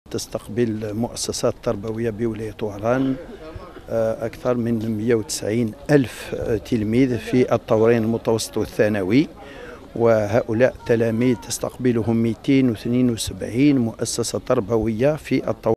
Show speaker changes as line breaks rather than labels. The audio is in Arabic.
تستقبل مؤسسات تربوية بولاية وهران أكثر من 190 ألف تلميذ في الطورين المتوسط والثانوي، وهؤلاء التلاميذ تستقبلهم 272 مؤسسة تربوية في الطور